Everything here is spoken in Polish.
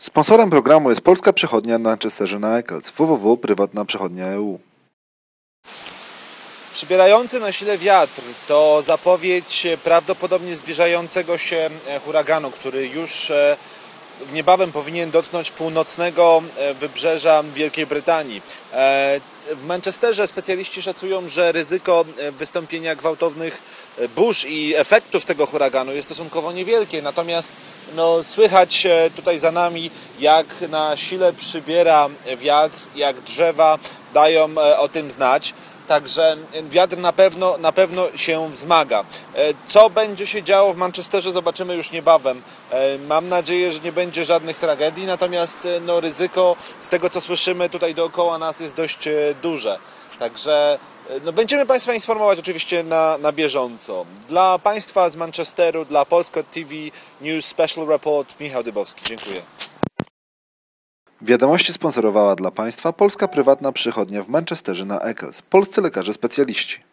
Sponsorem programu jest polska przychodnia w Manchesterze na Eccles www.prywatnaprzychodnia.eu. Przybierający na sile wiatr to zapowiedź prawdopodobnie zbliżającego się huraganu, który już niebawem powinien dotknąć północnego wybrzeża Wielkiej Brytanii. W Manchesterze specjaliści szacują, że ryzyko wystąpienia gwałtownych burz i efektów tego huraganu jest stosunkowo niewielkie, natomiast słychać tutaj za nami, jak na sile przybiera wiatr, jak drzewa dają o tym znać. Także wiatr na pewno się wzmaga. Co będzie się działo w Manchesterze, zobaczymy już niebawem. Mam nadzieję, że nie będzie żadnych tragedii, natomiast ryzyko z tego, co słyszymy tutaj dookoła nas, jest dość duże. Także będziemy Państwa informować oczywiście na bieżąco. Dla Państwa z Manchesteru, dla Polska TV News Special Report, Michał Dybowski. Dziękuję. Wiadomości sponsorowała dla Państwa polska prywatna przychodnia w Manchesterze na Eccles. Polscy lekarze specjaliści.